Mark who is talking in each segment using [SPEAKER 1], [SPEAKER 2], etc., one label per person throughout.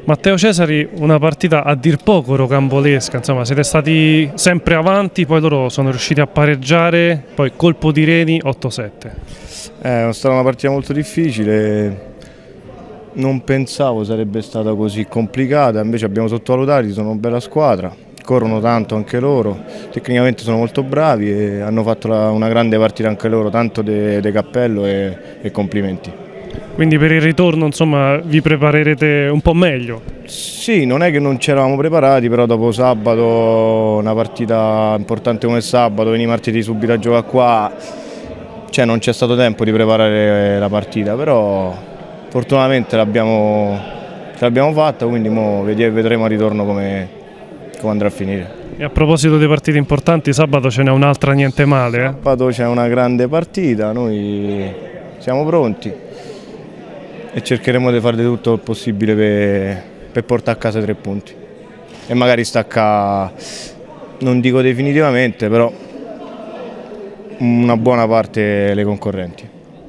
[SPEAKER 1] Matteo Cesari, una partita a dir poco rocambolesca, insomma siete stati sempre avanti, poi loro sono riusciti a pareggiare, poi colpo di Reni 8-7.
[SPEAKER 2] È stata una partita molto difficile, non pensavo sarebbe stata così complicata, invece abbiamo sottovalutato, sono una bella squadra, corrono tanto anche loro, tecnicamente sono molto bravi e hanno fatto una grande partita anche loro, tanto de cappello e complimenti.
[SPEAKER 1] Quindi per il ritorno insomma vi preparerete un po' meglio?
[SPEAKER 2] Sì, non è che non ci eravamo preparati, però dopo sabato, una partita importante come sabato, venire martedì subito a giocare qua, cioè non c'è stato tempo di preparare la partita, però fortunatamente ce l'abbiamo fatta, quindi vedremo al ritorno come andrà a finire.
[SPEAKER 1] E a proposito di partite importanti, sabato ce n'è un'altra niente male?
[SPEAKER 2] Sabato c'è una grande partita, noi siamo pronti e cercheremo di fare di tutto il possibile per portare a casa 3 punti e magari staccare, non dico definitivamente, però una buona parte le concorrenti.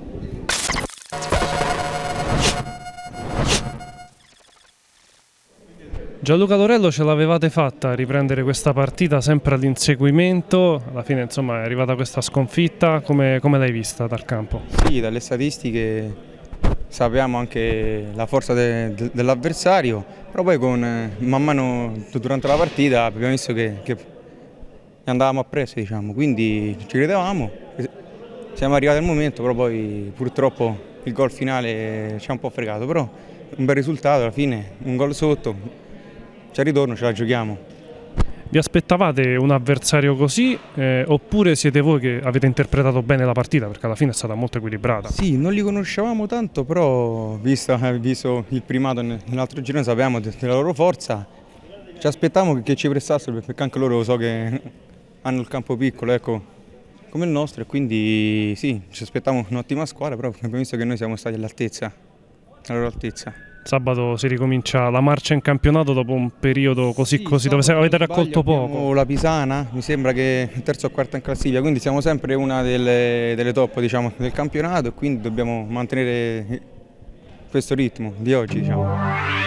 [SPEAKER 1] Gianluca Lorello, ce l'avevate fatta a riprendere questa partita sempre all'inseguimento, alla fine insomma è arrivata questa sconfitta, come l'hai vista dal campo?
[SPEAKER 3] Sì, dalle statistiche sappiamo anche la forza dell'avversario, però poi man mano durante la partita abbiamo visto che andavamo appresso, diciamo, quindi ci credevamo, siamo arrivati al momento, però poi purtroppo il gol finale ci ha un po' fregato, però un bel risultato alla fine, un gol sotto. C'è il ritorno, ce la giochiamo.
[SPEAKER 1] Vi aspettavate un avversario così oppure siete voi che avete interpretato bene la partita, perché alla fine è stata molto equilibrata?
[SPEAKER 3] Sì, non li conoscevamo tanto, però visto il primato nell'altro girone sapevamo della loro forza, ci aspettavamo che ci prestassero, perché anche loro so che hanno il campo piccolo, ecco, come il nostro, e quindi sì, ci aspettavamo un'ottima squadra, però abbiamo visto che noi siamo stati all'altezza, alla loro altezza.
[SPEAKER 1] Sabato si ricomincia la marcia in campionato dopo un periodo così dove avete raccolto poco.
[SPEAKER 3] La Pisana, mi sembra che è terza o quarta in classifica, quindi siamo sempre una delle top, diciamo, del campionato, e quindi dobbiamo mantenere questo ritmo di oggi, diciamo.